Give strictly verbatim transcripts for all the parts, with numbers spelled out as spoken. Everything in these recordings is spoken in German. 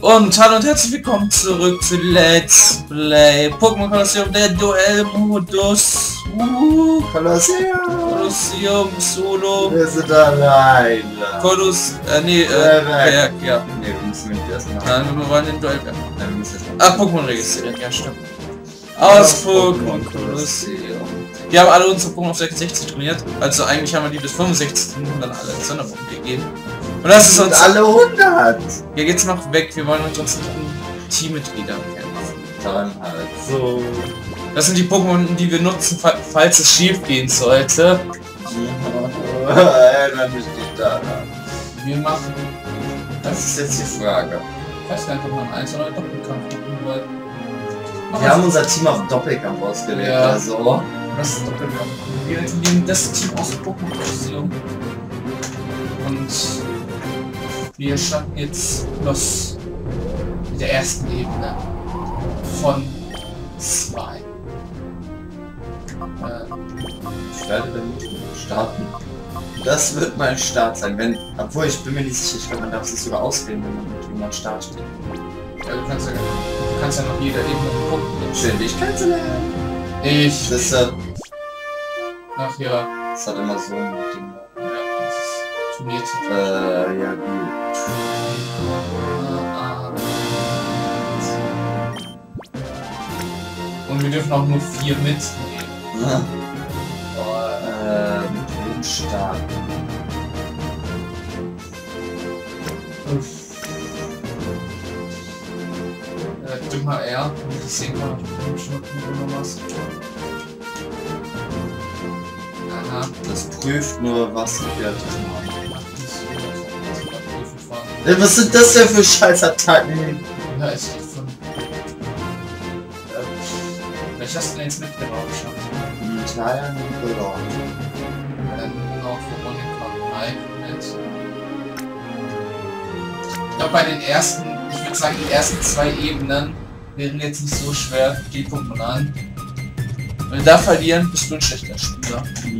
Und hallo und herzlich willkommen zurück zu Let's Play Pokémon Colosseum, der Duellmodus. Uh, Colosseum! Colosseum Solo. Wir sind alleine. Colos, äh, nee, äh, Äh, ja, ja. Ne, wir müssen nicht erstmal. Nein, wir wollen den Duell. Nein, wir müssen erstmal. Ah, Pokémon registrieren, ja stimmt. Aus Pokémon Colosseum. Wir haben alle unsere Pokémon auf sechsundsechzig trainiert, also eigentlich haben wir die bis fünfundsechzig und dann alle Sonderpunkte gegeben. Und das ist Und uns alle hundert! Hier geht's noch weg, wir wollen uns unseren Teammitglieder kämpfen. Dann halt so. Das sind die Pokémon, die wir nutzen, falls es schief gehen sollte. Erinnert mich nicht daran. Wir machen... Das ist jetzt die Frage. Ich weiß gar nicht, ob man eins oder Doppelkampf machen wollen. Wir haben unser Team auf Doppelkampf ausgelegt, Ja. also. Das ist Doppelkampf. Wir nehmen das Team aus Pokémon Colosseum. Und wir starten jetzt los mit der ersten Ebene von zwei. Äh, Ich werde damit starten. Das wird mein Start sein, wenn. Obwohl ich bin mir nicht sicher, ich glaube man darf es sogar auswählen, wenn man mit jemand startet. ja, du kannst ja, du kannst ja noch jeder Ebene Punkte. Schön, dich kennenzulernen. Ich. Das, äh, Ach ja. das hat immer so ein Ding. Ja, das ist Turniertitel. Äh, ja gut. Und wir dürfen auch nur vier mitnehmen. Ja. Äh, mit wem starten? Äh, drück mal R, damit ich sehen kann, ob du schon noch was. Aha. Das prüft nur, was die Werte machen. Ja, Äh, Was sind das denn für Scheißattacken? ja, ist von. Äh, welches hast du denn jetzt mitgenommen? Italien und Ballon. Dann noch Veronica Mike mit. Ich glaube, bei den ersten, ich würde sagen, die ersten zwei Ebenen wären jetzt nicht so schwer für die Pokémon an. Wenn wir da verlieren, bist du ein schlechter Spieler.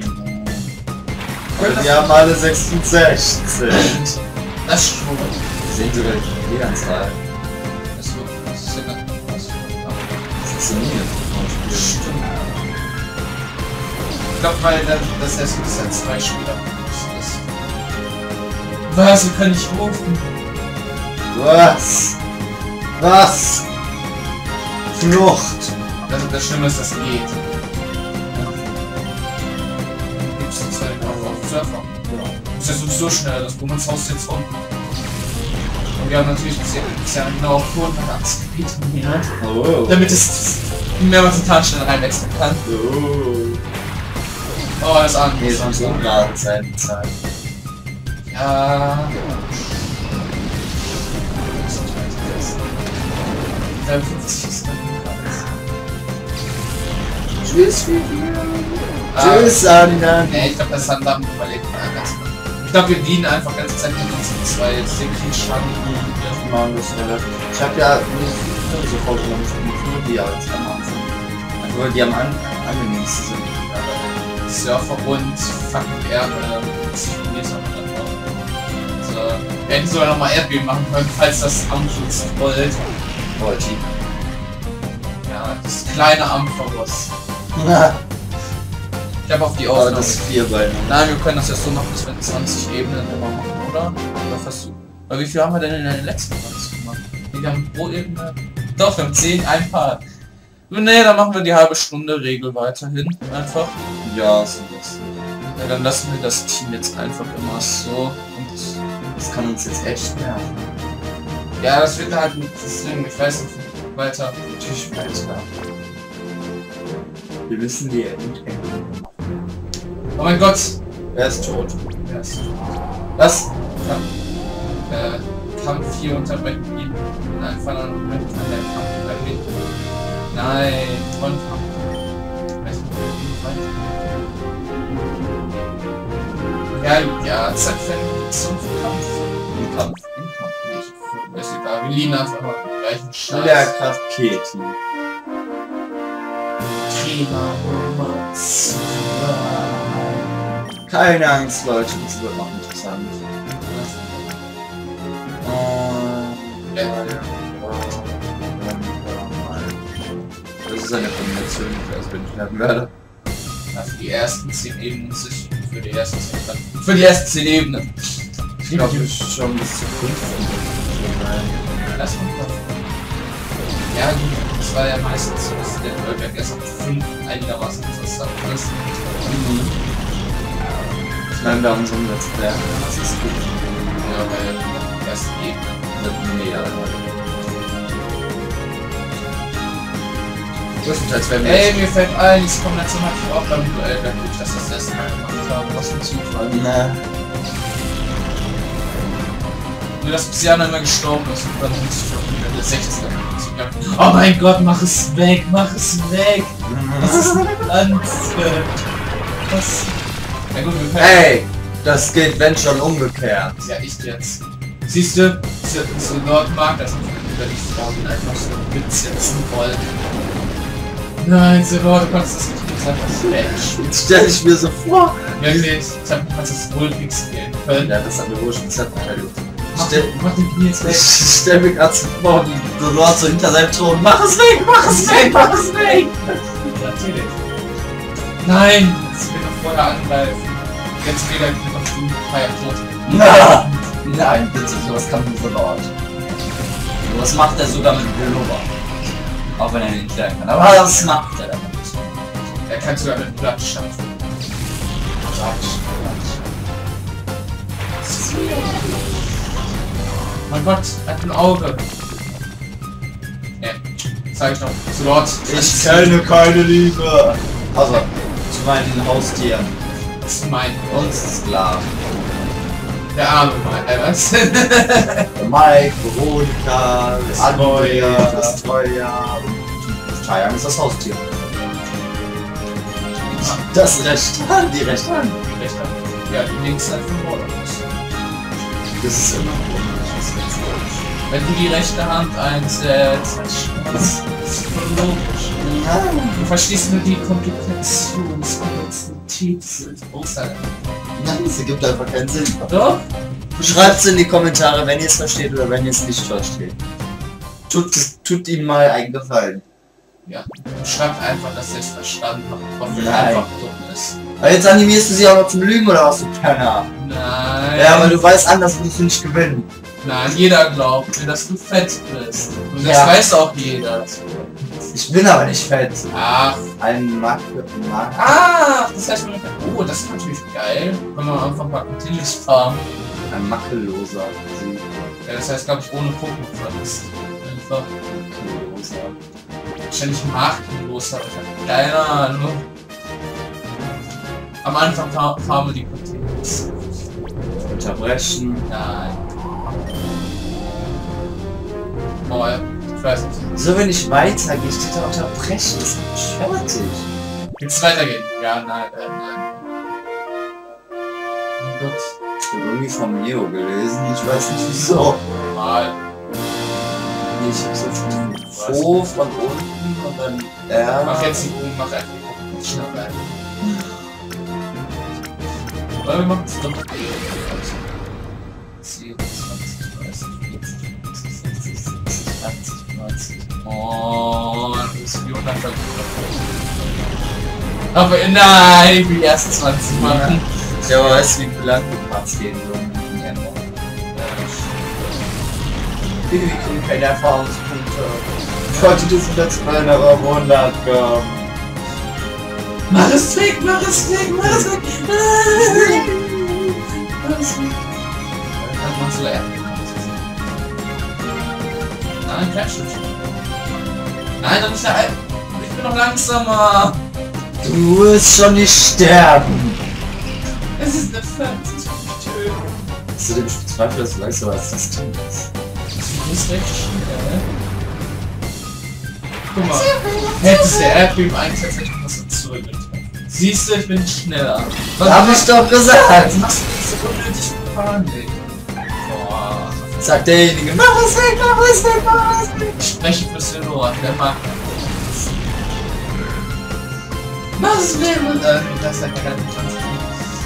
Und wir haben alle sechsundsechzig. Das schon. Wir sehen sogar die Fehlanzahl. Das ist das ist ja ganz was. Das ist so nie. Ich glaube, weil dann das erste bisher zwei Spieler ist. Was? Wir können nicht rufen. Was? Was? Flucht! Das, das Schlimme ist, das geht. Gibt's die Zeit auch auf Surfer? Ja. Das ist ja sowieso schnell, das Bummens Haus jetzt unten. Und wir haben natürlich bisher genau auf hundertachtzig Gebiet trainiert, Oh. damit es mehrmals in Tarnstellen reinwechseln kann. Oh. Oh, das an. Nee, sonst umladen Zeit. Zeit. Ja. dreiundfünfzig ist dann Tschüss, Vivian. Ah, Tschüss, Sander. nee, ich glaube, das haben wir überlebt. Ich glaube, wir dienen einfach ganz Zeit mit uns zwei Sekretschanden. Machen das relativ. Ich habe ja nicht so vorgenommen, ich bin nur die als am Anfang. Obwohl die am An angenehmsten sind. Surfer und fucking Erde. Das haben wir dann auch. So. Wir hätten sogar nochmal Erdbeben machen können, falls das Amphus rollt. Wollte Ja, das kleine Ampharos. Ich habe auf die Aber Ausnahme. das Vierbein. Nein, wir können das ja so machen, dass wir zwanzig Ebenen immer machen, oder? Oder fast. Aber wie viel haben wir denn in der letzten zwanzig gemacht? Wir haben pro Ebene. Doch, wir haben zehn, ein paar. Ne, dann machen wir die halbe Stunde Regel weiterhin. Einfach. Ja, so das. Ja, dann lassen wir das Team jetzt einfach immer so. Und Das kann uns jetzt echt nerven. ja, das wird halt ein Ding, ich weiß nicht weiter. Natürlich weiter. Wir müssen die Endgegner. Oh mein Gott! Er ist tot. Ja, ist tot. Was? Kampf. Äh, Kampf vier unterbrechen ihn. In einem Fall an der Kampf unterbrechen. Nein, Frontkampf. Weiß nicht, wie weit. Ja, ja, Zeit für einen zum Kampf. Im Kampf. Im Kampf. Nicht. Ist egal, wir liegen einfach mal im gleichen Scheiß. Lehrkraft Keti. Thema Nummer zwei. Keine Angst, Leute, das wird noch interessant. Das ist eine Kombination, die ich auswendig lernen werde. Ja, für die ersten zehn Ebenen muss ich für die ersten zehn, für die ersten zehn Ebenen. Ich glaube, ich schon bis zu fünfzehn. Das kommt drauf. Ja, gut, das war ja meistens so, dass der Neuberg erst ab fünf einigermaßen interessant ist. Mhm. Ich meine, wir haben so ein Let's Play. Das ist gut. Ja, weil die ersten Ebenen. Nee, ja. Größtenteils werden wir. Ey, mir fällt ein, diese Kombination hatte ich auch beim Duell, wenn ich das das erste Mal gemacht habe. Was für ein Zufall. Ne. Nur dass Psyana immer gestorben ist und dann muss ich auch wieder der sechzehn. Oh mein Gott, mach es weg, mach es weg! Das ist eine Pflanze! Was? Ja gut, wir können. Hey! Das geht, wenn schon umgekehrt. Ja, ich jetzt. Siehst du, so, so Lord mag das nicht, wenn ich Frauen einfach so mitsetzen wollen. Nein, so Lord, du kannst das nicht, du bist einfach schlecht. Jetzt stell ich mir so vor. Wirklich, ich hab kannst das wohl nichts gehen können. Ja, das hat mir wohl schon Z-Verteidigung. Mach, stell, mach den Knie jetzt weg. Ich stell mir gerade so vor, wie so Lord so hinter seinem Thron. Mach es weg, mach es weg, mach es weg! Natürlich. Nein, jetzt will noch vorher angreifen. Jetzt wieder auf den Feier tot. Na, nein, bitte, sowas kann nur so Lord. Sowas macht er sogar mit Pullover. Auch wenn er nicht lernen kann. Aber das macht er damit. Er kann sogar mit Blatt schaffen. Mein Gott, er hat ein Auge. Ne, zeig ich noch. Zu Lord. Ich kenne keine Liebe. Also, zu meinen Haustieren. Das ist mein. Und Sklaven. Der arme Mike, äh, was? Mike, Veronika, Andrea, das Troja. Cheyenne ist das Haustier. Das rechte Hand, die rechte Hand. Die rechte Hand. Ja, die links hat von Borderlands. Das ist immer komisch. Wenn du die rechte Hand einsetzt, das ist voll logisch. Ja. Du verstehst nur die Komplikation, das Komplexität sind außerhalb. Nein, es gibt einfach keinen Sinn. Doch? Schreibt es in die Kommentare, wenn ihr es versteht oder wenn ihr es nicht versteht. Tut, tut ihm mal einen Gefallen. Ja, schreibt einfach, dass ihr es verstanden habt, ob ihr Nein. einfach dumm ist. Aber jetzt animierst du sie auch noch zum Lügen oder was, du Penner? Nein. Ja, aber du weißt anders, du nicht gewinnen. Nein, jeder glaubt dir, dass du fett bist. Und das Ja. weiß auch jeder. Ich bin aber nicht fett. Ach. Ein Mark. Mark. Ah, das heißt, man kann, oh, das ist natürlich geil, wenn man einfach mal Continuous farmt. Ein makelloser Sieg. Ja, das heißt, glaube ich, ohne Pokémon vermisst. Einfach. Makelloser. Wahrscheinlich makellos, aber ich habe keine Ahnung. Am Anfang fa farmen die Continuous. Unterbrechen. Nein. Oh, ja. Ich weiß nicht. So, wenn ich weitergehe, steht da unterbrechen. Das ist fertig. Willst du weitergehen? Ja, nein, äh, nein. Oh Gott. Ich habe irgendwie vom Neo gelesen. Ich weiß nicht wieso. Normal. Nee, ich hab so O von unten und dann R. Mach jetzt die Bogen, mach einfach die Bogen schnell rein. Oder wir machen es doch. zehn, zwanzig, dreißig, vierzig, fünfzig, sechzig, siebzig, achtzig, neunzig. Oh, das ist wie hundert. Aber nein, ich will die ersten zwanzig machen. Ja, aber weißt du, wie lang die Parts gehen so in die Änderung? Wir kriegen keine Erfahrungspunkte. Ich wollte diesen letzten Mal aber hundert kommen. Mach es weg, mach es weg, mach es weg! Mach es weg! Dann machst du lernen. Nein, kein Stückchen. Nein, doch nicht der Al Ich bin noch langsamer! Du wirst schon nicht sterben. Es ist eine Pflanze, ich will mich töten. Zu dem Zweifel, dass du weißt, was das Ding ist. Du bist recht schnell. Guck mal, hättest du Erdbeben eingesetzt, hätte ich was zurückgetroffen. Siehst du, ich bin schneller. Was Hab ich doch gesagt! Du machst nicht so unnötig Panik. Boah. Sagt derjenige, mach es weg, mach es weg, mach es weg! Ich spreche für Silor, der mag das. Mach es weg! Und äh, das ist ja keine Chance.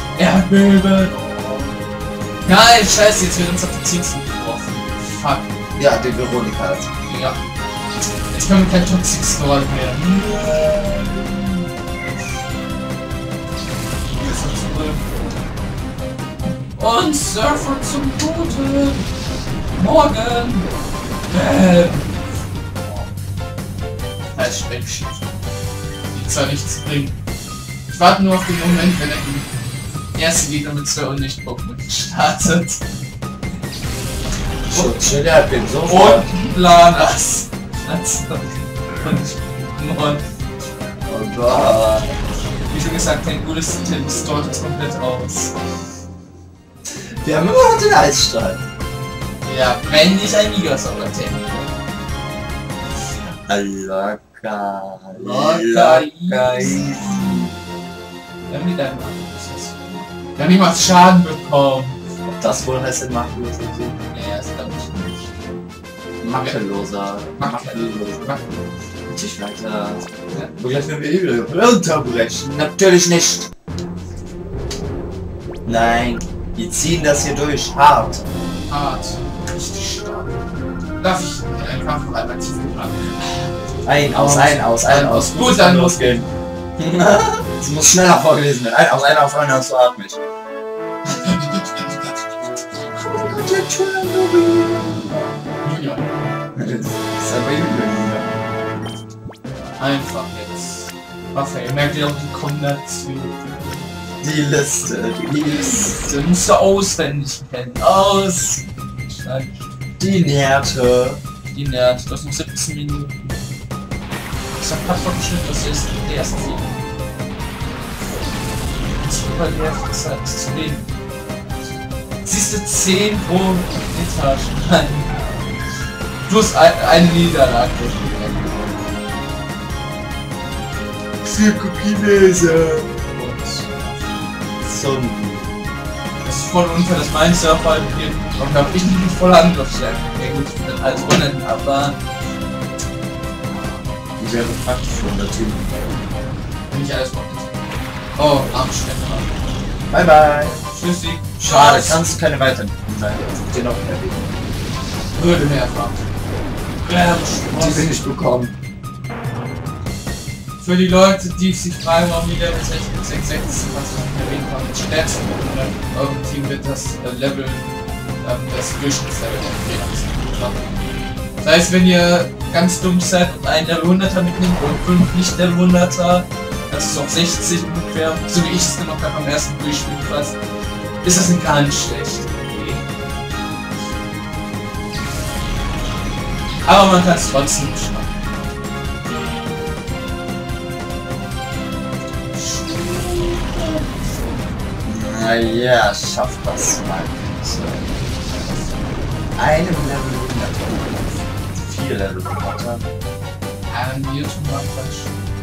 Erdbeben! Nein, scheiße, jetzt wird uns auf die Zinsen geworfen. Fuck. Ja, den Veronika hat. Ja. Jetzt können wir kein Toxic Store mehr. Und Surfer zum Toten. Morgen. Bäm. Als Speckschiff. Die zwar nichts bringen. Ich warte nur auf den Moment, wenn er die erste Gegner mit zwei Unlicht-Pokémon startet. Und der hat den so Und Planas. Und oh Gott. wie schon gesagt, kein gutes Nintendo Store das komplett aus. Wir haben immer noch den Eisstrahl. Ja, wenn nicht ein Migasauger hätte. Locker. Locker easy. Wir haben wieder einen Machtlos. Wir haben niemals Schaden bekommen. Ob das wohl heißt, ein machtloser Sieg? Nee, das glaube ich nicht. Makelloser. Makelloser. Makelloser. Natürlich weiter. Ja. Gleich wenn wir Hebel unterbrechen. Natürlich nicht. Nein. Wir ziehen das hier durch. Hart. Hart. Richtig stark. Darf ich einfach noch einmal tief machen? Ein, aus, ein, aus, ein, aus. Gut, dann losgehen. Es muss schneller vorgelesen werden. Ein, aus, ein, aus, ein, aus, so atmig. Einfach jetzt. Raphael, merkt ihr auch die Kombination? Die Liste, die Liste. Du musst du auswendig kennen. Aus! Die Nährte. Die nährt. Du hast noch siebzehn Minuten. Ich hab fast vorgeschnitten, das ist die erste Sieg. Das ist über die Hälfte Zeit, das ist zu wenig. Siehst du zehn pro Etage? Nein. Plus ein, eine Niederlage. Psychokinese. So. Das ist voll unfair, dass mein Surfer hier und hab ich nicht voll Angriffsstärke. Ja gut, ich bin als Runnen, aber die wäre praktisch von der Team. wenn ich alles mache. Oh, Armständer. Bye bye. Tschüssi. Schade, kannst du keine weiteren sein. Den noch erwähnen. Würde mehr fahren. Ja, Die will ich bekommen. für die Leute, die sich fragen, warum die Level sechzig sechs, was ich erwähnt habe, mit stärksten in eurem Team wird das äh, Level, ähm, das Durchschnittslevel machen. Das heißt, wenn ihr ganz dumm seid und einen Level hunderter mitnimmt und fünf nicht Level hunderter, das ist auf sechzig ungefähr, so wie ich es gemacht habe am ersten Durchspiel fast, ist das nicht ganz schlecht. Okay. Aber man kann es trotzdem schaffen. Naja, schafft das mal. So. Einem Level hunderter. Vier Level hunderter. Ähm, YouTube macht falsch.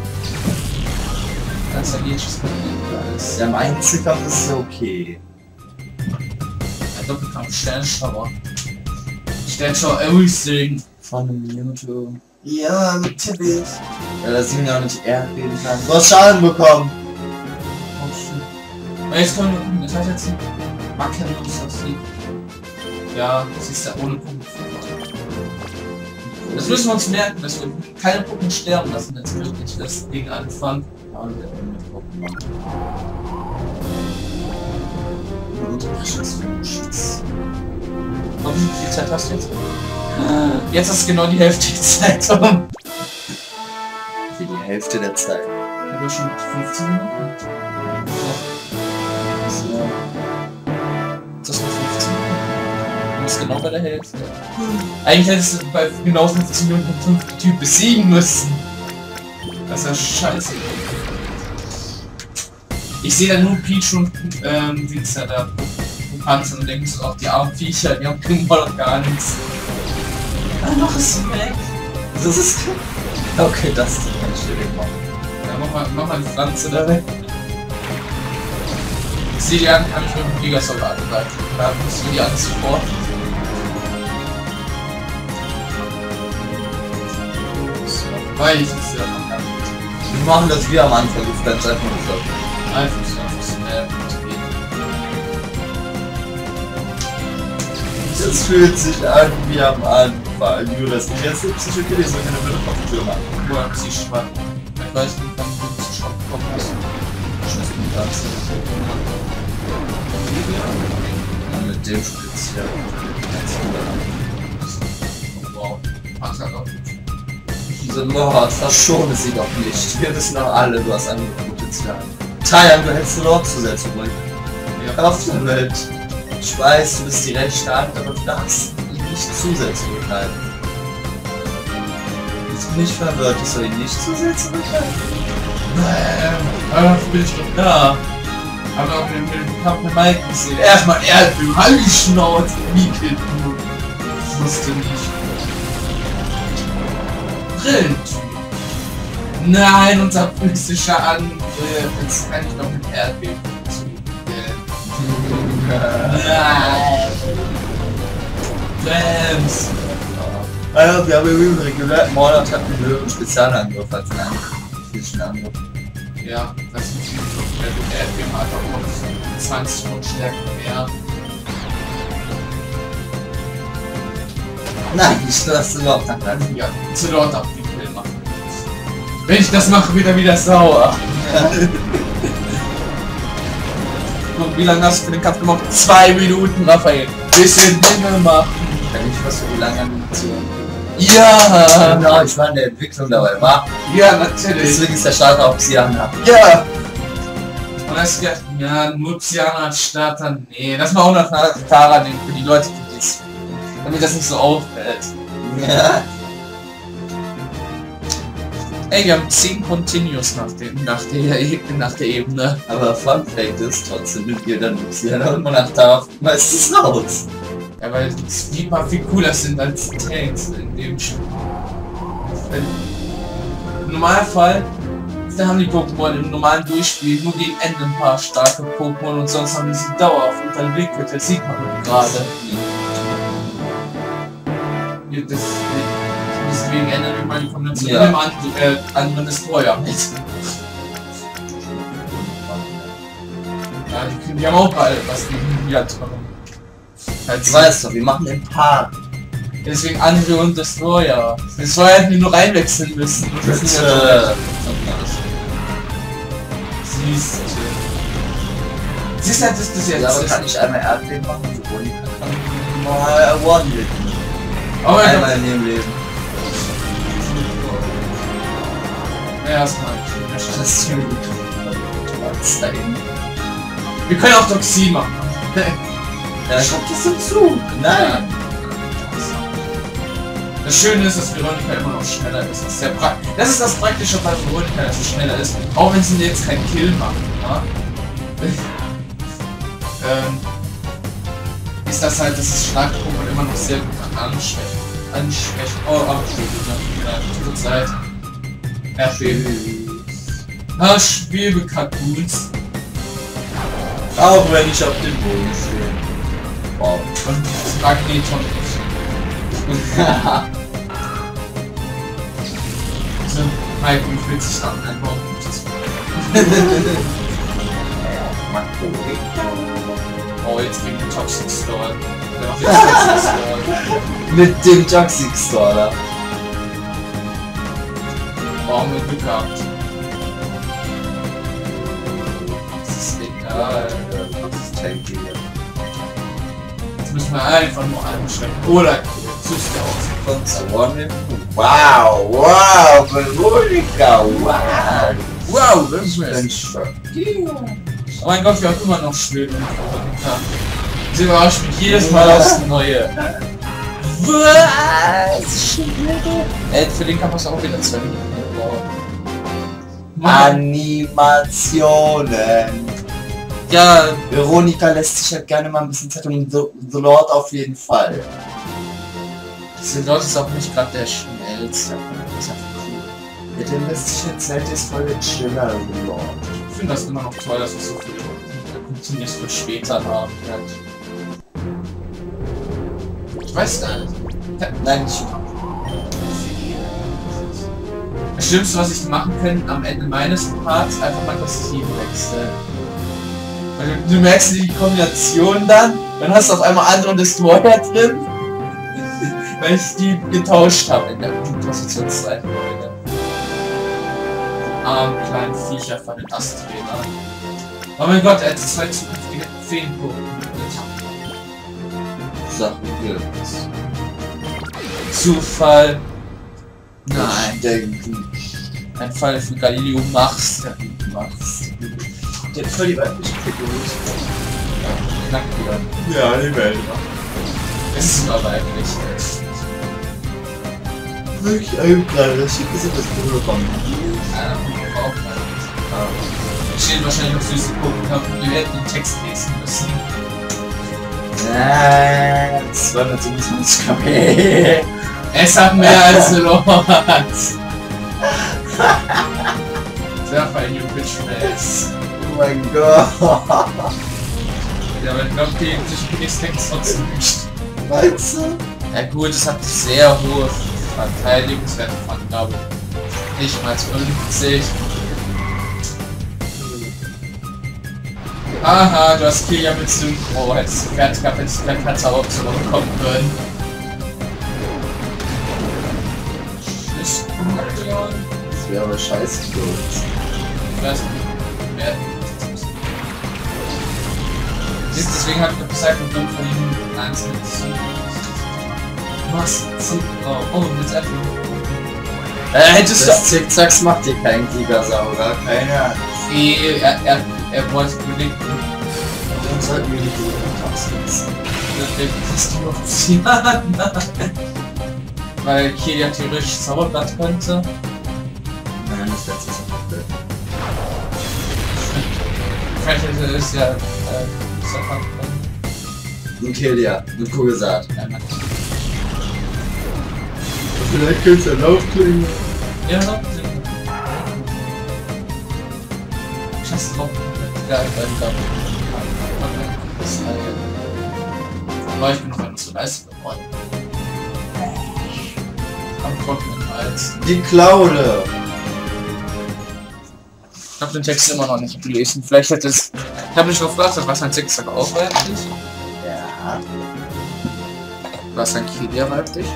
Ganz erledigt alles. Der Einzelkampf ist okay. Der Doppelkampf, Sternschauer. Sternschauer, everything. Von einem Mewtwo. Ja, natürlich. Ja, das sind ja nicht R reden kann. Du hast Schaden bekommen. Oh shit. Und jetzt können wir gucken, das heißt jetzt Makellos das Sieg. Ja, das ist ja ohne Punkt. Das müssen wir uns merken, dass wir keine Puppen sterben lassen, jetzt wirklich das Ding anfangen. Und wie viel Zeit hast du jetzt? Jetzt ist genau die Hälfte der Zeit um. Wie die Hälfte der Zeit. Ja, du hast schon fünfzehn Minuten. So. Das ist nur fünfzehn Minuten. Du bist genau bei der Hälfte. Eigentlich hättest du bei genau fünfzehn Minuten den fünften Typ besiegen müssen. Das ist ja scheiße. Ich sehe da nur Peach und ähm, wie ist ja da Panzer und denke so, auch die armen Viecher, die haben kriegen wohl auch gar nichts. Ah, noch ist sie weg. Das ist... Okay, das ist keine schwierig machen. Ja, mach mal, mach mal die Pflanze da weg. Ich sehe die an, kann ich mit dem Gigasoldat angreifen. Da musst du die alles sofort. Weil ich es ja noch kann. Wir machen das wie am Anfang, du bleibst einfach nicht so. Einfach so, einfach so, äh, das fühlt sich an wie am Anfang. gefallen. Wie du das nicht jetzt psychisch gelesen, wenn du eine Kopftür machen. Wo haben sie schwach? Ich weiß nicht, wann du zu Schock gekommen bist. Scheiße, du darfst das. Mit dem speziell. Wow. Ach, hat auch. Diese Lord, verschone sie doch nicht. Wir wissen doch alle, du hast ein Potenzial. Teilen, du hättest eine Lord-Zusetzung bringen. Ja. Auf damit. Ich weiß, du bist die rechte Hand, aber du darfst ihn nicht zusätzlich halten. Jetzt bin ich verwirrt, ich soll ihn nicht zusätzlich halten. Ähm, aber bin ich doch da. Aber auch mit dem Kampf mit Mike gesehen. Erstmal Erdbeben, halt die Schnauze, wie Kind. Ich wusste nicht. Brillentyp. Nein, unser physischer Angriff. Jetzt kann ich noch mit Erdbeben zu. Nein. Brems. Also, wir haben im Übrigen gehört, Mordor hat einen höheren Spezialangriff als einen physischen Angriff. Ja, das ist nicht so. Der Erdbeben hat auch noch zwanzig von Stärke mehr. Nein, ich lasse überhaupt nicht rein. Ja, zu dort auf die Pill machen. Wenn ich das mache, wird er wieder sauer. Ja. Und wie lange hast du für den Kampf gemacht? Zwei Minuten, Raphael. Bisschen Dinge machen. Kann ich was für die lange Animation? Ja! Genau, ich war in der Entwicklung dabei, war. Ja, natürlich. Deswegen ist der Starter auch Psyana. Ja! Und das gedacht, ja, nur Psyana als Starter. Nee, das mal hundert Tara nehmen für die Leute, die das. Damit das nicht so auffällt. Ja. Ey, wir haben zehn Continues nach, dem, nach, der, nach der Ebene. Aber Fun Fact ist, trotzdem nimmt ihr dann Psyana und man darf meistens raus. Ja, weil die Sweeper viel cooler sind als Tanks in dem Spiel. Im Normalfall, da haben die Pokémon im normalen Durchspiel nur gegen Ende ein paar starke Pokémon und sonst haben die sie dauerhaft unterlegt, das sieht man gerade. Ja, das, deswegen ändern wir mal die Kombination Ja. mit dem anderen, äh, anderen Destroyer mit. Ja, die, können, die haben auch alle was gegen die anderen. Du weißt doch, wir machen den Part. Deswegen Andre und Destroyer. Destroyer hätten wir nur reinwechseln müssen. Das ist ja Bitte. Siehst du. Siehst du, das ist das jetzt. Ja, aber das kann ich einmal Erdbeben machen? So Monika kann mal One leben. aber Einmal in ihrem Leben. ja, erstmal. Das ist ziemlich gut. Was da hinten? Wir können auch Toxin machen. Ja, ich hab das im Zug. Nein. Das Schöne ist, dass Veronika immer noch schneller ist. Das ist, sehr pra das, ist das Praktische bei Veronika, dass sie schneller ist. Auch wenn sie jetzt keinen Kill macht. Ja? ähm, ist das halt, dass das Schlagpokémon immer noch sehr gut anschwächt. Anschwächt. Oh, abschwächt. Ja, tut Zeit. Erdbeben. Ah, Schwebekakuns. Auch wenn ich auf dem Boden stehe. Wow. Und das Magneton ist. So, Mike, wie fühlt sich an? Einfach oh, jetzt gegen den Toxic Store. Der macht jetzt Toxic Store. Mit dem Toxic Store da. Oh, haben wir Glück gehabt. Das ist egal. Das ist tanky. Jetzt müssen wir einfach nur einschränken. Oder Süße aus. Wow, wow, Veronika, wow. Wow, das ist Ein mir. Schock. Oh mein Gott, wir haben immer noch Schweben. Sie überrascht mich jedes Mal aufs Neue. Was? Ey, für den kann man es auch wieder zwei Minuten brauchen. Animationen. Ja, Veronika lässt sich halt gerne mal ein bisschen Zeit um The, The Lord auf jeden Fall. Silot ist auch nicht gerade der schnellste. Das ist einfach cool. Mit dem lässt sich jetzt Zeit ist voll der chiller The Lord. Ich finde das immer noch toll, dass wir so viele Continues für später haben. Ich weiß gar nicht. Nein, nicht. Das Schlimmste, was ich machen kann am Ende meines Parts, einfach mal das Team wechseln. Weil du, du merkst die Kombination dann, dann hast du auf einmal andere Destroyer drin. weil ich die getauscht habe in der Positionsreihenfolge. Arm, kleinen Viecher von den Asträgern. Oh mein Gott, er hat zwei zukünftige Feenpunkte. Sachen gibt's. Zufall. Nein, Denken. ein Fall für Galileo machst. Machst. Der hat voll die weibliche Figur. Knackt wieder. Ja, die Welt. Es ist immer weiblich. Wirklich ein kleines schickes das Bruder von mir. Ja, auch mal. Da stehen wahrscheinlich noch süße Punkte, wir hätten den Text lesen müssen. Nein, zweihundertsiebenundzwanzig Kilometer. Es hat mehr als Lord. Sehr fein, you bitch face. Oh mein Gott. Ja, aber ich glaube, die sich Text trotzdem nicht. Meinst du? Ja gut, es hat sehr hohe Verteidigungswerte von, glaube ich. Nicht mal fünfzig. Aha, du hast Kilia mit Synchro. Hättest du fertig gehabt, hättest du kein Panzeroption bekommen können. Tschüss, Leon. Das wäre aber scheiße für uns. Ich weiß nicht. Wer? Siehst, deswegen habe ich doch gesagt, wir können von ihm eins mit was? Oh, oh, jetzt einfach. Äh, hättest du. Das Zickzacks macht dir keinen Gigasauger, keine Ahnung. Nee, er, er, er wollte belegen. Dann sollten wir die Tasten nutzen. Das du noch ziehen. Weil Kilia theoretisch Zauberblatt könnte. Nein, das letzte ist noch blöd. Vielleicht hätte es ja. Äh, Kilia, eine Kugelsaat. Vielleicht könntest du Laufklinge. Ja, Laufklinge. Scheiß drauf. Ja, ich weiß gar nicht. Aber ich bin noch einmal zu leise geworden. Am trockenen Hals. Die Klaude! Ich habe den Text immer noch nicht gelesen. Vielleicht hätte es. Ich habe mich gefragt, was ein Zickzack auch weiblich? Ja. Was ein Kilia weiblich?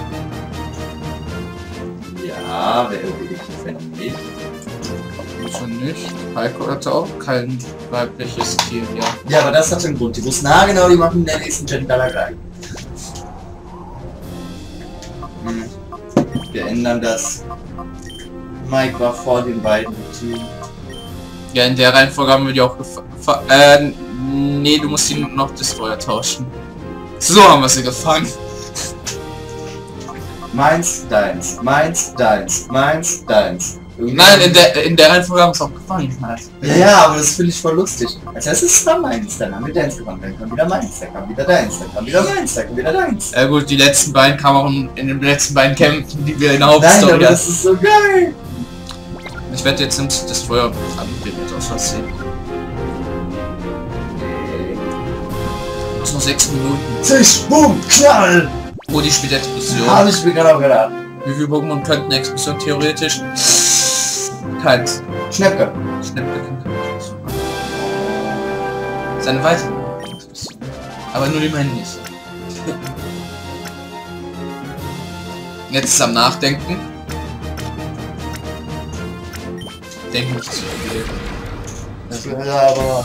Ja, wer will ich finden? Wieso nicht? Heiko hatte auch kein weibliches Kilia. Ja, aber das hat einen Grund. Die wussten, na genau, die machen in der nächsten Gender gleich. Hm. Wir ändern das. Mike war vor den beiden Team. Ja, in der Reihenfolge haben wir die auch gefangen. Äh, nee, du musst ihn noch Destroyer tauschen. So haben wir sie gefangen. Meins, deins, meins, deins, meins, deins. Nein, in der in der Reihenfolge haben wir es auch gefangen halt. Ja, ja, aber das finde ich voll lustig. Als erstes war meins, dann haben wir deins gefangen, dann kam wieder meins, dann kam wieder deins, dann kam wieder meins, dann kam wieder deins. Ja gut, die letzten beiden kamen auch in, in den letzten beiden Kämpfen, die wir in der Nein, Hauptstory aber das ist so geil. Ich werde jetzt ins Destroyer angebildet aus Versehen. Noch sechs Minuten. Zisch, boom, knall! Oh, die spielt Explosion. Habe ich mir gerade auch gedacht. Wie viele Pokémon könnten Explosion theoretisch? Keins. Schnäppke. Schnäppke kann keine Explosion machen. Seine weitere Explosion. Aber nur die meinen nicht. Jetzt ist am Nachdenken. Denk nicht zu viel. Das wäre aber...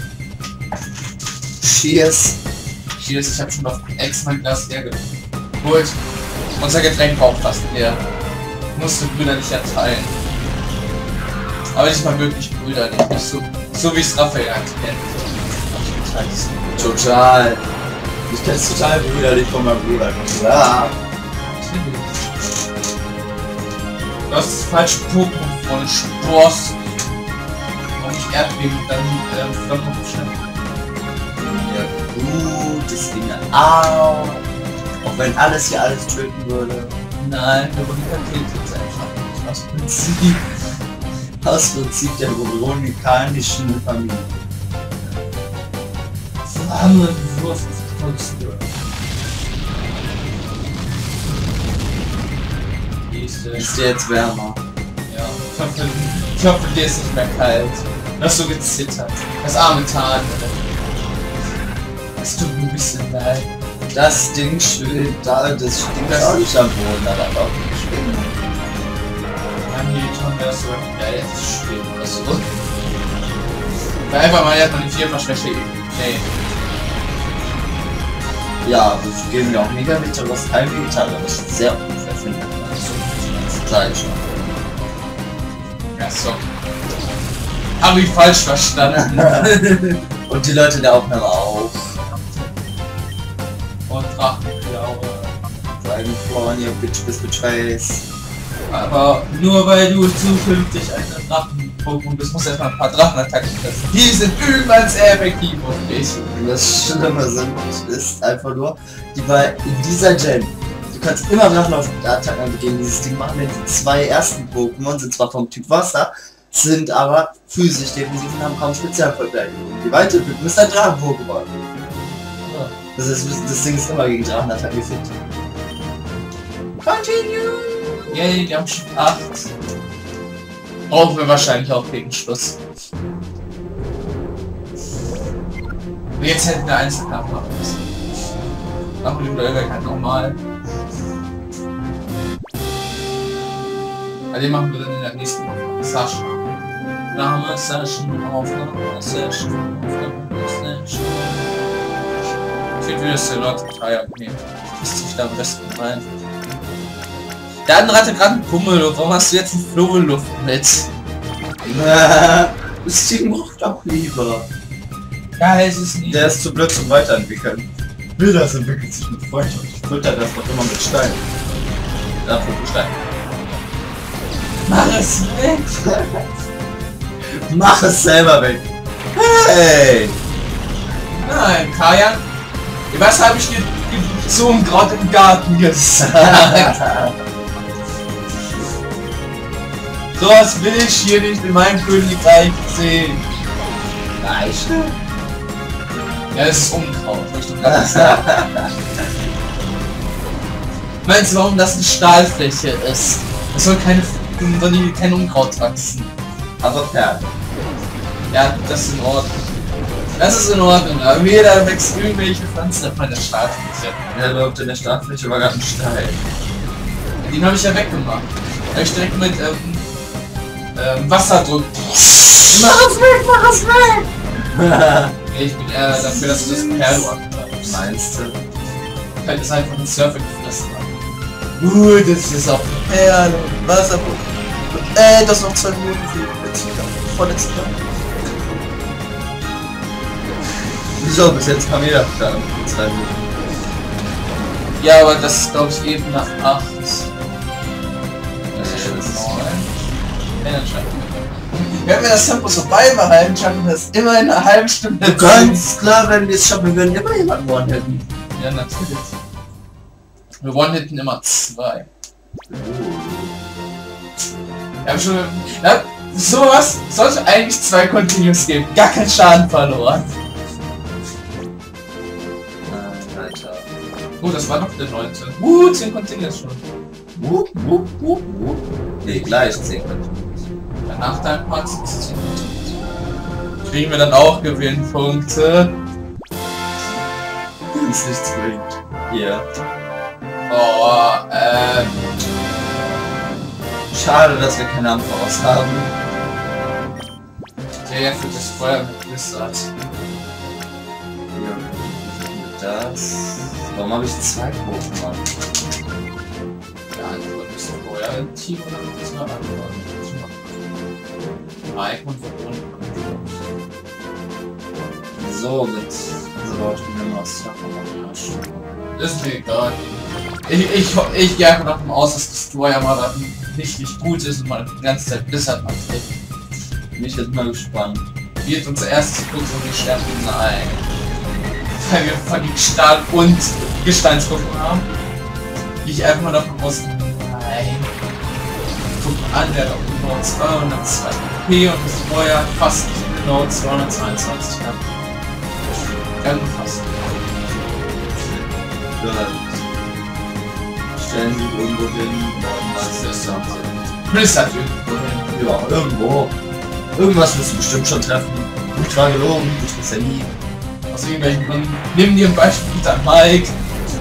Cheers. Cheers, ich habe schon auf extra ein Glas leer geholt. Unser Getränk braucht fast leer. Musste brüderlich erteilen. Aber diesmal wirklich brüderlich, nicht so, so wie es Raphael kennt. Total. Ich kenn's total brüderlich von meinem Bruder. Klar. Du hast das falsche Pokémon vorne Spross. Und nicht Erdbeben, dann ähm, Flammenschnell. Ja gut, das Ding auch. Auch wenn alles hier alles töten würde. Nein, Veronika killt jetzt einfach nicht. Aus Prinzip. Aus Prinzip der veronikanischen Familie. Flammenwurf auf Kunstwürfe. Ist dir jetzt wärmer? Ja, ich hoffe, ich hoffe, dir ist nicht mehr kalt. Du hast so gezittert. Das arme Tarn. Es tut mir ein bisschen leid. Das Ding schwimmt da, das Ding Das ist auch nicht am Boden, aber auch nicht schwimmen. Mann, hier schon wäre so geil, jetzt schweben oder so. Weil einfach mal erstmal die vierfach Schwäche eben. Nee. Ja, wir geben ja auch Megameter, was kein Vegetar, aber das ist sehr unfair, finde ich. Also, die ganze Zeit schon. Ja, so. Hab ich falsch verstanden. Und die Leute der Aufnahme auch. Und Drachenklaue. Dragonflawn, ihr Bitch bis Betrays. Aber nur weil du zukünftig ein Drachen-Pokémon bist, musst du erstmal ein paar Drachenattacken treffen. Die sind irgendwann sehr effektiv und ich. Das Schlimme sind, ist einfach nur, die bei in dieser Gen, du kannst immer Drachenattacken begehen. Dieses Ding machen wir. Die zwei ersten Pokémon sind zwar vom Typ Wasser, sind aber physisch defensiv und haben kaum Spezialverteidigung. Die weiterentwicklung ist ein Drachen-Pokémon. Das, ist, das Ding ist immer gegen Drachenattacken fit. Continue! Yay, die haben schon acht. Brauchen wir wahrscheinlich auch gegen Schluss. Und jetzt hätten wir Einzelkampf machen müssen. Machen wir den Duell kein normal. Ja, den machen wir dann in der nächsten Session. Name Session, Aufnahme Session, Aufnahme Session. Ich finde, wie das der Leute Teil nehmen. Ist sich da am besten rein. Der andere hatte gerade einen Pummel, warum hast du jetzt eine Flohluft mit? Das Ding braucht auch lieber. Ja, es ist nicht. Der ist zu blöd zum Weiterentwickeln. Will das entwickelt sich mit Freundschaft. Ich fütter das doch immer mit Stein. Ja, mit Stein. Mach es weg! Mach es selber weg! Hey! Nein, Kajan. Was habe ich dir so gerade im Garten gesagt? So was will ich hier nicht in meinem Königreich sehen. Eiche? Ja, das ist Unkraut, hab ich doch gerade gesagt. Meinst du, warum das eine Stahlfläche ist? Es soll keine, soll nie, kein Unkraut wachsen. Aber Perlen. Ja, das ist in Ordnung. Das ist in Ordnung, aber jeder wächst irgendwelche Pflanzen auf meiner Stahlfläche. Ja, überhaupt in der Startfläche war gerade ein Stein. Den habe ich ja weggemacht. Da ich direkt mit ähm, ähm, Wasserdruck. Mach es weg, mach es weg! Ich bin eher dafür, dass du das Perlo angreifst. Meinst du? Weil das einfach ein Surfer gefressen hat. Uh, das ist auch Perlo, Wasserdruck. Äh, das noch zwei Minuten fehlen. Vorletzte Mal. Wieso? Bis jetzt kam jeder da in zwei Minuten. Ja, aber das ist glaube ich eben nach acht. Das ist Nee, das ist neun. Ja, dann schaffen wir. Wenn wir das Tempo so beibehalten, schaffen wir das immer in einer halben Stunde. Ganz klar, wenn wir es schaffen, wir würden immer jemanden one-hitten. Ja, natürlich. Wir one-hitten immer zwei. Wir haben schon... Na, sowas sollte eigentlich zwei Continues geben. Gar keinen Schaden verloren. Nein, Alter. Oh, das war noch der neunte. Uh, zehn Continues schon. Wupp, wupp, wupp, wupp. Nee, gleich zehn Continues. Nach deinem Part sind es zehn Continues. Kriegen wir dann auch Gewinnpunkte. Das ist nichts bringt. Hier. Oh, ähm... Schade, dass wir keine Ampel raus haben. Der für das Feuer mit Blizzard. Ja, das. Warum habe ich zwei Pokémon? Ja, Antwort ist Feuer im Team oder müssen wir antworten? Mike und Verbunden. So, mit. So baue ich mir immer aus Sachen. Ist mir egal. Ich, ich, ich gehe einfach davon aus, dass das Destroyer mal richtig gut ist und mal die ganze Zeit Blizzard macht. Bin ich jetzt mal gespannt. Wird unser erstes Pokémon die sterben? Nein. Weil wir von den Stahl- und Gesteinspokémon haben. Gehe ich einfach mal davon aus, nein. Guck mal an, der hat auch genau zweihundertzwei P und das Feuer fast genau zweihundertzweiundzwanzig K. Ganz fast. Gut. Stellen Sie irgendwo hin. Was ist das? Blizzard irgendwo hin. Ja, irgendwo. Irgendwas wirst du bestimmt schon treffen. Ultra gelogen, ich weiß ja nie. Aus irgendwelchen Gründen. Nimm dir ein Beispiel an Mike.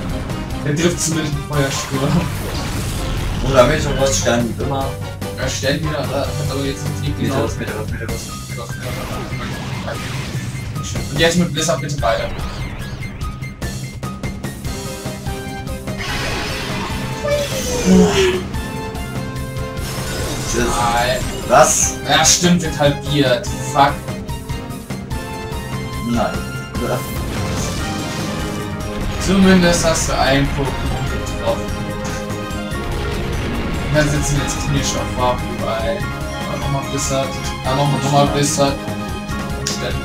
Der trifft zumindest einen Feuersturm. Oder welcher was Stern wie immer. Er stellt wieder, aber hat aber jetzt nicht Meter, genau. was, Meter, was, Meter, was. Und jetzt mit Blizzard bitte weiter. Nein. Was? Ja, stimmt, wird halbiert. Fuck. Nein. Oder? Zumindest hast du einen Pokémon drauf. Und dann sitzen jetzt Knisch auf Waffen überall. Dann nochmal Blizzard. Dann nochmal nochmal Blizzard. Und stellen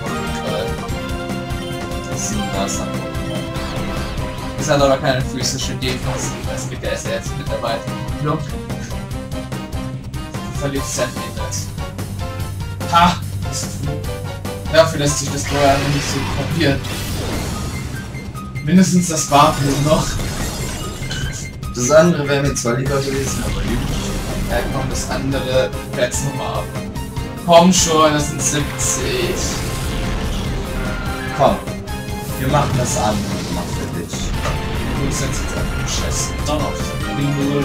wir Das ist ein Wasser. Es hat aber keine physische Defensive. Es gibt ja erst jetzt mittlerweile. Look. Verliert Centimeters. Ha! Das ist gut. Dafür lässt sich das Steuer nicht so probieren. Mindestens das Waffen noch. Das andere wäre mir zwar lieber gewesen, aber gut. Ja komm, das andere wär's nochmal ab. Komm schon, das sind siebzig. Komm. Wir machen das andere. Mach für dich. Du bist jetzt auf dem Scheiß Donner. Bingo.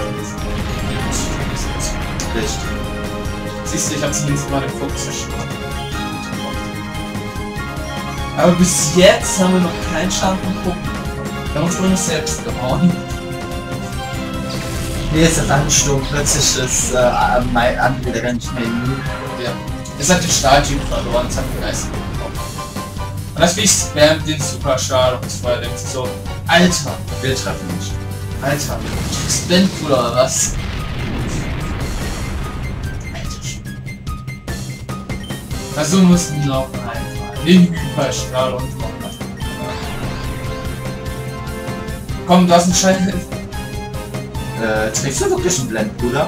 Richtig. Siehst du, ich hab zumindest mal den Fokus zerstört. Aber bis jetzt haben wir noch keinen Schaden von Pokémon. Wir haben uns nur nicht selbst gehauen. Hier ist der Ansturm, plötzlich ist äh, mein andere wieder ganz schnell. Ja. Es hat den Stahltyp verloren, es hat den Geist bekommen. Und das wie ich spam den Super Stahl und vorher denkt sich so, Alter, Wir treffen nicht. Alter, Spend oder was? Also mussten die laufen einfach. Den Hyperstrahl und noch was. Komm, du hast einen Scheiß. Äh, trägst du wirklich einen Blendbruder?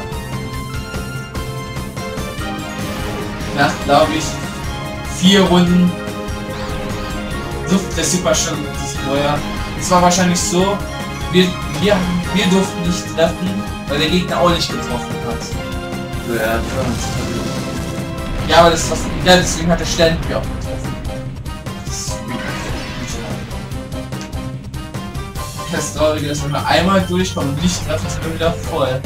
Nach, glaube ich, vier Runden. So, der Superstrahl ist vorher. Es war wahrscheinlich so, wir, wir, wir durften nicht treffen, weil der Gegner auch nicht getroffen hat. Ja, Ja, aber das ist was. Ja, deswegen hat der ständig auch getroffen. Das Traurige ist, wenn wir einmal durchkommen und nicht treffen, sind wir wieder voll.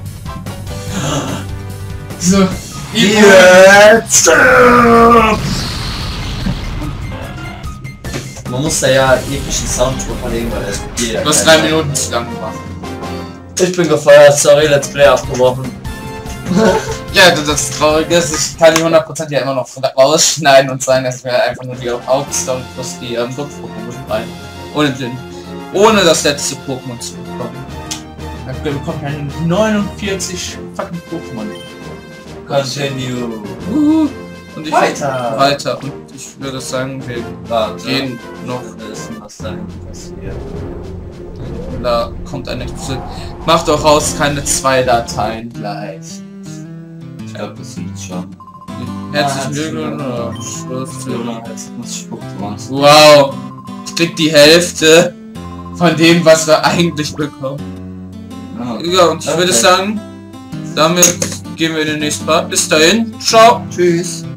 So, Jetzt! Man muss da ja epischen Sound drüber legen, weil das jeder. du hast drei Minuten zu lang gemacht. Ich bin gefeuert, sorry, Let's Play abgebrochen. Ja, das Traurige ist, ich kann die hundert Prozent ja immer noch rausschneiden und sagen, dass wir einfach nur die Hauptstory plus die ähm, Pokémon rein. Ohne den, ohne das letzte Pokémon zu bekommen. Dann bekommt man neunundvierzig fucking Pokémon. Continue. Uh, und ich Weiter. weiter. Und ich würde sagen, wir Warte. gehen noch. wissen, was da passiert. Da kommt eine zurück. Macht doch raus keine zwei Dateien gleich. Ich glaube, das sieht schon. Herzlichen herzlichen Glückwunsch. Glückwunsch. Schluss. Jetzt muss ich Pokémon. Wow. Ich krieg die Hälfte von dem, was wir eigentlich bekommen. Ja, und ich würde Okay. sagen, damit gehen wir in den nächsten Part. Bis dahin. Ciao. Tschüss.